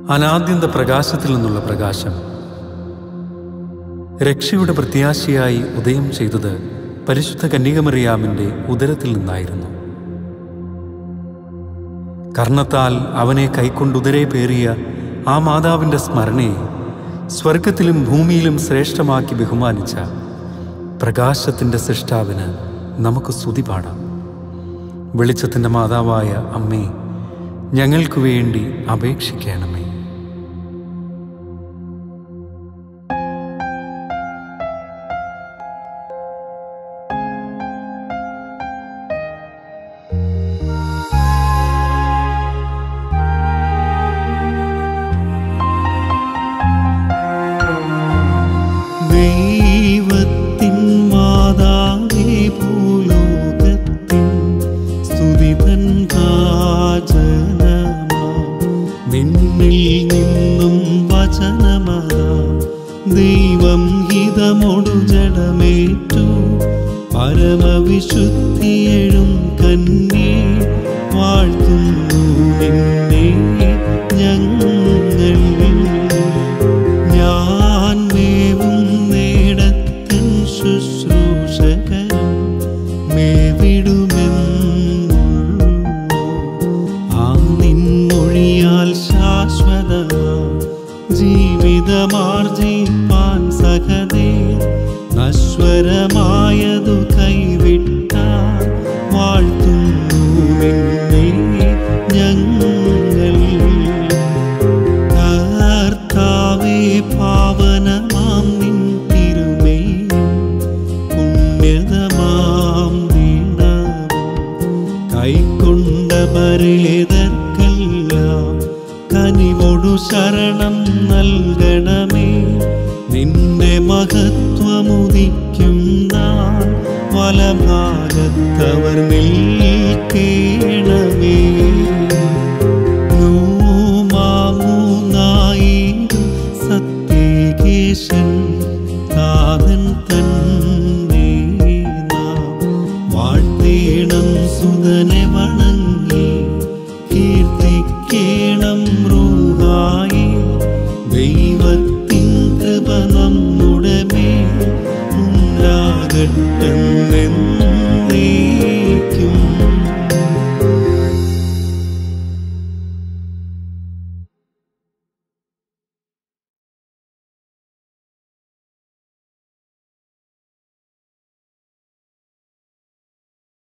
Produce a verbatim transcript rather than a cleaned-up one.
അനാദ്യന്ത പ്രകാശത്തിൽ നിന്നുള്ള പ്രകാശം. രക്ഷയുടെ പ്രത്യാശയായി ഉദയം ചെയ്തത് പരിശുദ്ധ കന്യകമറിയാമിൻ്റെ ഉദരത്തിൽ നിന്നായിരുന്നു. കർണത്താൽ അവനെ കൈക്കൊണ്ടുദരെ പേറിയ ആ മാതാവിൻ്റെ സ്മരണയെ സ്വർഗത്തിലും ഭൂമിയിലും ശ്രേഷ്ഠമാക്കി ബഹുമാനിച്ച പ്രകാശത്തിൻ്റെ സൃഷ്ടാവിന് നമുക്ക് സ്തുതി പാടാം. വെളിച്ചത്തിൻ്റെ മാതാവായ അമ്മേ, ഞങ്ങൾക്ക് വേണ്ടി അപേക്ഷിക്കണമേ. ദൈവത്തിൻ മാതാവേ, ഭൂലോകത്തിൻ സ്തുതിതൻ ഭാജനമാം നിന്നിൽ നിന്നും വചനമാം ദൈവം ഹിതമൊടു ജഡമേറ്റു പരമവിശുദ്ധിയെഴും കന്യേ, വാഴ്ത്തുന്നു നിന്നെ ഞങ്ങൾ. ഞാൻ മേവും നേടത്തൻ ശുശ്രൂഷകരും മേവിടുമെന്നുള്ളൂ. ആ നിൻമൊഴിയാൽ ശാശ്വതമാം ജീവിതമാർജിപ്പാൻ സഹതേ, നശ്വരമായതു കൈവിട്ടാൽ വാഴ്ത്തുന്നു നിന്നെ ഞങ്ങൾ. കർത്താവേ, പാവനമാം നിൻ തിരുമേനിയും പുണ്യതമാം ദീനവും കൈക്കൊണ്ട പരേതർക്കെല്ലാം കനിവൊടു ശരണം നൽകണമേ. നിന്റെ മഹത്വമുദിക്കും നാൾ വലഭാഗത്തവർ നിൽക്കേണമേ. സത്യേകേശൻ താതൻ തന്നെ നാം വാഴ്ത്തേണം സുതനെ വണങ്ങ